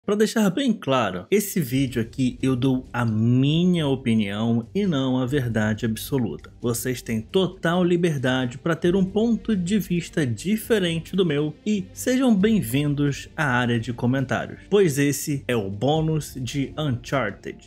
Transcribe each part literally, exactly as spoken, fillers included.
Para deixar bem claro, esse vídeo aqui eu dou a minha opinião e não a verdade absoluta. Vocês têm total liberdade para ter um ponto de vista diferente do meu e sejam bem-vindos à área de comentários, pois esse é o bônus de Uncharted.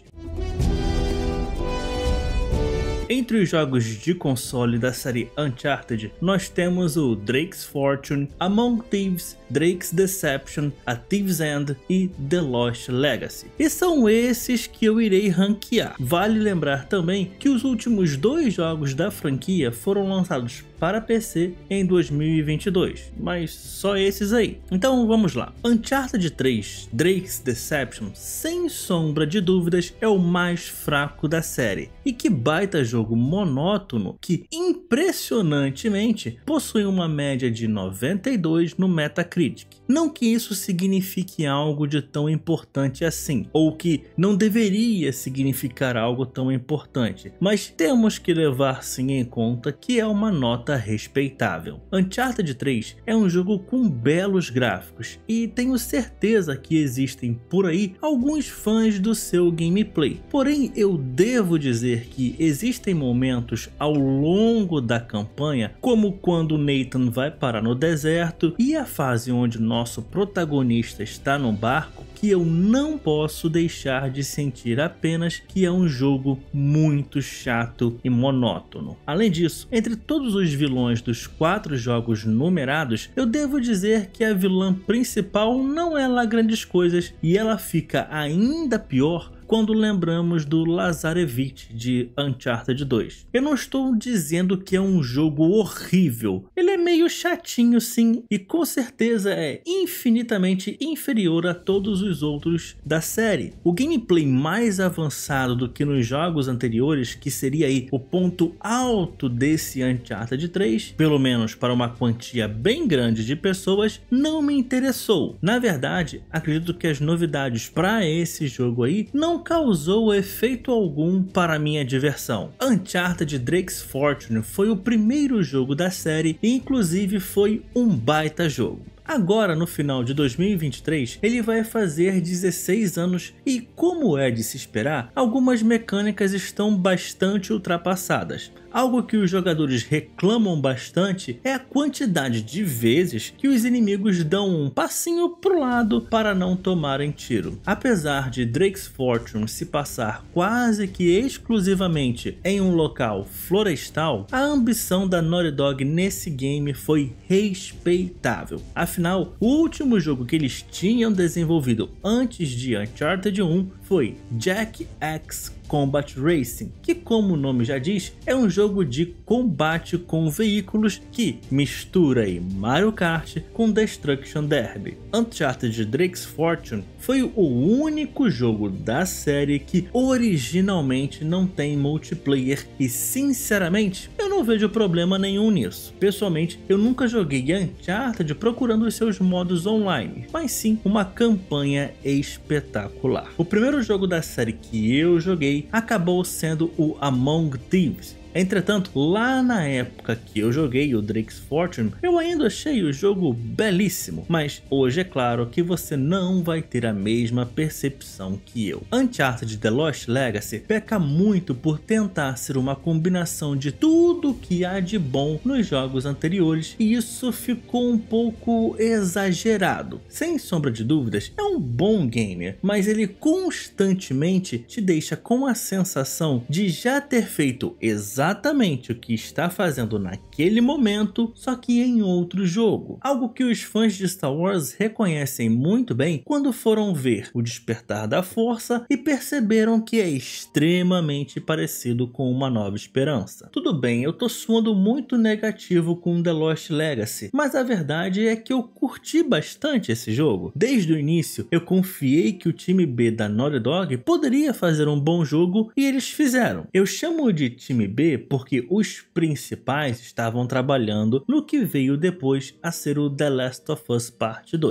Entre os jogos de console da série Uncharted, nós temos o Drake's Fortune, Among Thieves, Drake's Deception, A Thief's End e The Lost Legacy. E são esses que eu irei ranquear. Vale lembrar também que os últimos dois jogos da franquia foram lançados para P C em dois mil e vinte e dois, mas só esses aí. Então vamos lá. Uncharted três, Drake's Deception, sem sombra de dúvidas, é o mais fraco da série. E que baita jogo monótono que, impressionantemente, possui uma média de noventa e dois no Metacritic. Não que isso signifique algo de tão importante assim, ou que não deveria significar algo tão importante, mas temos que levar sim em conta que é uma nota respeitável. Uncharted três é um jogo com belos gráficos e tenho certeza que existem por aí alguns fãs do seu gameplay. Porém, eu devo dizer que existem momentos ao longo da campanha, como quando Nathan vai parar no deserto e a fase onde nosso protagonista está no barco, que eu não posso deixar de sentir apenas que é um jogo muito chato e monótono. Além disso, entre todos os vilões dos quatro jogos numerados, eu devo dizer que a vilã principal não é lá grandes coisas e ela fica ainda pior quando lembramos do Lazarevich de Uncharted dois. Eu não estou dizendo que é um jogo horrível, ele é meio chatinho sim, e com certeza é infinitamente inferior a todos os outros da série. O gameplay mais avançado do que nos jogos anteriores, que seria aí o ponto alto desse Uncharted três, pelo menos para uma quantia bem grande de pessoas, não me interessou. Na verdade, acredito que as novidades para esse jogo aí não causou efeito algum para minha diversão. Uncharted Drake's Fortune foi o primeiro jogo da série e inclusive foi um baita jogo. Agora, no final de dois mil e vinte e três, ele vai fazer dezesseis anos e, como é de se esperar, algumas mecânicas estão bastante ultrapassadas. Algo que os jogadores reclamam bastante é a quantidade de vezes que os inimigos dão um passinho pro lado para não tomarem tiro. Apesar de Drake's Fortune se passar quase que exclusivamente em um local florestal, a ambição da Naughty Dog nesse game foi respeitável. Afinal, o último jogo que eles tinham desenvolvido antes de Uncharted um foi Jak X Combat Racing, que, como o nome já diz, é um jogo de combate com veículos que mistura aí Mario Kart com Destruction Derby. Uncharted Drake's Fortune foi o único jogo da série que originalmente não tem multiplayer e, sinceramente, eu não vejo problema nenhum nisso. Pessoalmente, eu nunca joguei Uncharted procurando os seus modos online, mas sim uma campanha espetacular. O primeiro jogo da série que eu joguei acabou sendo o Among Thieves. Entretanto, lá na época que eu joguei o Drake's Fortune, eu ainda achei o jogo belíssimo, mas hoje é claro que você não vai ter a mesma percepção que eu. Uncharted The Lost Legacy peca muito por tentar ser uma combinação de tudo que há de bom nos jogos anteriores, e isso ficou um pouco exagerado. Sem sombra de dúvidas, é um bom game, mas ele constantemente te deixa com a sensação de já ter feito exatamente exatamente o que está fazendo naquele momento, só que em outro jogo. Algo que os fãs de Star Wars reconhecem muito bem quando foram ver O Despertar da Força e perceberam que é extremamente parecido com Uma Nova Esperança. Tudo bem, eu tô soando muito negativo com The Lost Legacy, mas a verdade é que eu curti bastante esse jogo. Desde o início, eu confiei que o time B da Naughty Dog poderia fazer um bom jogo e eles fizeram. Eu chamo de time B porque os principais estavam trabalhando no que veio depois a ser o The Last of Us Parte dois.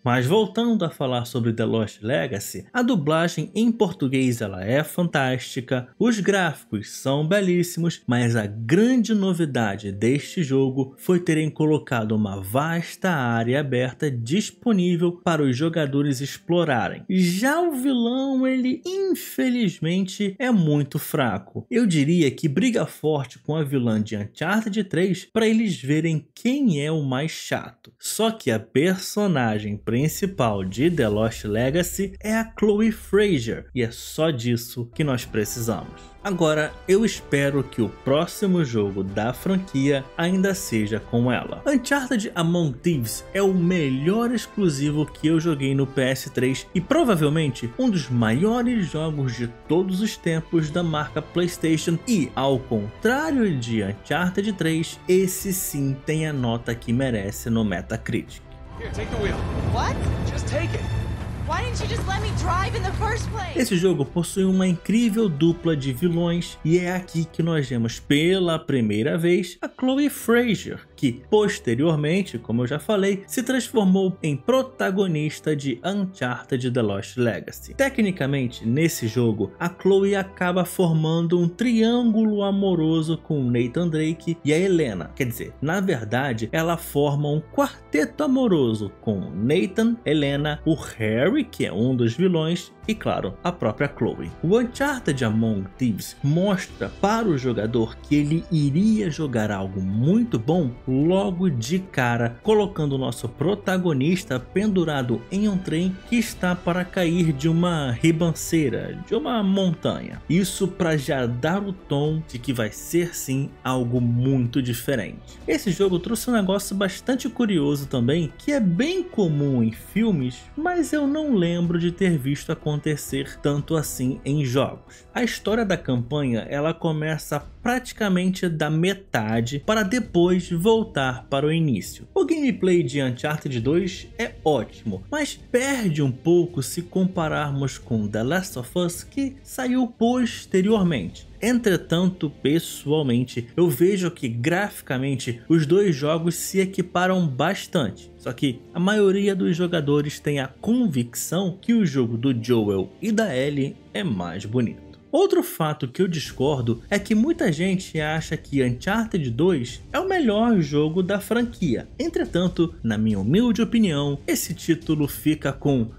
Mas voltando a falar sobre The Lost Legacy, a dublagem em português ela é fantástica, os gráficos são belíssimos, mas a grande novidade deste jogo foi terem colocado uma vasta área aberta disponível para os jogadores explorarem. Já o vilão, ele infelizmente é muito fraco. Eu diria que briga forte com a vilã de Uncharted três para eles verem quem é o mais chato. Só que a personagem principal de The Lost Legacy é a Chloe Frazer e é só disso que nós precisamos. Agora, eu espero que o próximo jogo da franquia ainda seja com ela. Uncharted Among Thieves é o melhor exclusivo que eu joguei no P S três e provavelmente um dos maiores jogos de todos os tempos da marca PlayStation e, ao contrário de Uncharted três, esse sim tem a nota que merece no Metacritic. Here, take the wheel. What? Just take it. Why didn't you just let me drive in the first place? Esse jogo possui uma incrível dupla de vilões e é aqui que nós vemos pela primeira vez a Chloe Frazer, que posteriormente, como eu já falei, se transformou em protagonista de Uncharted The Lost Legacy. Tecnicamente, nesse jogo, a Chloe acaba formando um triângulo amoroso com Nathan Drake e a Helena. Quer dizer, na verdade, ela forma um quarteto amoroso com Nathan, Helena, o Harry, que é um dos vilões, e claro, a própria Chloe. O Uncharted Among Thieves mostra para o jogador que ele iria jogar algo muito bom logo de cara, colocando o nosso protagonista pendurado em um trem que está para cair de uma ribanceira, de uma montanha. Isso para já dar o tom de que vai ser sim algo muito diferente. Esse jogo trouxe um negócio bastante curioso também, que é bem comum em filmes, mas eu não lembro de ter visto acontecer acontecer tanto assim em jogos. A história da campanha ela começa praticamente da metade para depois voltar para o início. O gameplay de Uncharted dois é ótimo, mas perde um pouco se compararmos com The Last of Us, que saiu posteriormente. Entretanto, pessoalmente, eu vejo que graficamente os dois jogos se equiparam bastante. Só que a maioria dos jogadores tem a convicção que o jogo do Joel e da Ellie é mais bonito. Outro fato que eu discordo é que muita gente acha que Uncharted dois é o melhor jogo da franquia. Entretanto, na minha humilde opinião, esse título fica com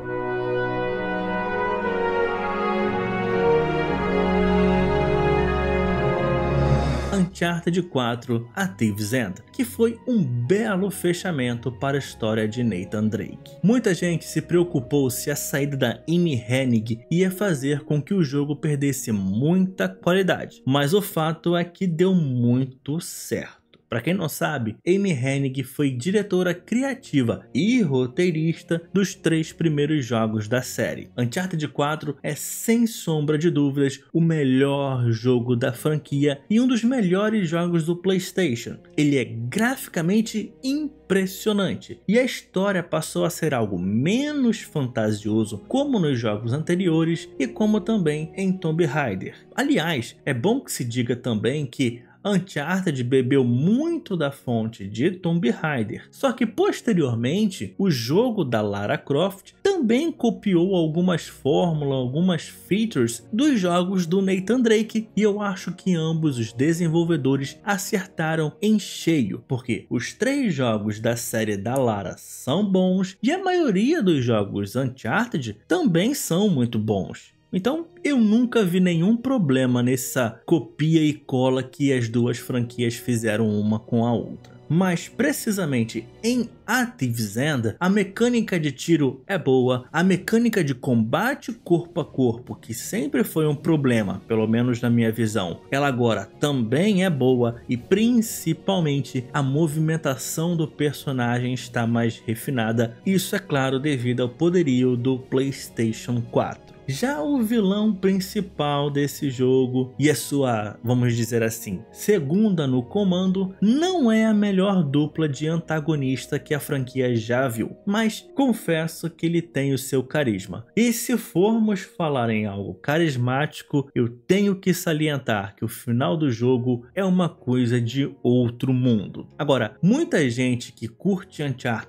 Uncharted quatro, A Thief's End, que foi um belo fechamento para a história de Nathan Drake. Muita gente se preocupou se a saída da Amy Hennig ia fazer com que o jogo perdesse muita qualidade, mas o fato é que deu muito certo. Para quem não sabe, Amy Hennig foi diretora criativa e roteirista dos três primeiros jogos da série. Uncharted quatro é sem sombra de dúvidas o melhor jogo da franquia e um dos melhores jogos do PlayStation. Ele é graficamente impressionante e a história passou a ser algo menos fantasioso como nos jogos anteriores e como também em Tomb Raider. Aliás, é bom que se diga também que Uncharted bebeu muito da fonte de Tomb Raider, só que posteriormente o jogo da Lara Croft também copiou algumas fórmulas, algumas features dos jogos do Nathan Drake, e eu acho que ambos os desenvolvedores acertaram em cheio, porque os três jogos da série da Lara são bons e a maioria dos jogos Uncharted também são muito bons. Então, eu nunca vi nenhum problema nessa copia e cola que as duas franquias fizeram uma com a outra. Mas precisamente em A Thief's End, a mecânica de tiro é boa, a mecânica de combate corpo a corpo, que sempre foi um problema, pelo menos na minha visão, ela agora também é boa, e principalmente a movimentação do personagem está mais refinada, isso é claro devido ao poderio do PlayStation quatro. Já o vilão principal desse jogo e a sua, vamos dizer assim, segunda no comando, não é a melhor dupla de antagonista que a franquia já viu, mas confesso que ele tem o seu carisma. E se formos falar em algo carismático, eu tenho que salientar que o final do jogo é uma coisa de outro mundo. Agora, muita gente que curte Uncharted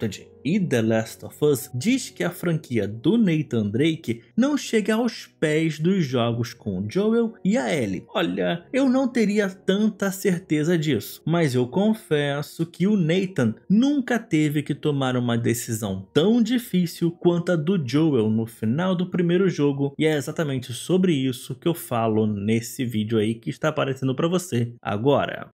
e The Last of Us diz que a franquia do Nathan Drake não chega aos pés dos jogos com Joel e a Ellie. Olha, eu não teria tanta certeza disso, mas eu confesso que o Nathan nunca teve que tomar uma decisão tão difícil quanto a do Joel no final do primeiro jogo, e é exatamente sobre isso que eu falo nesse vídeo aí que está aparecendo para você agora.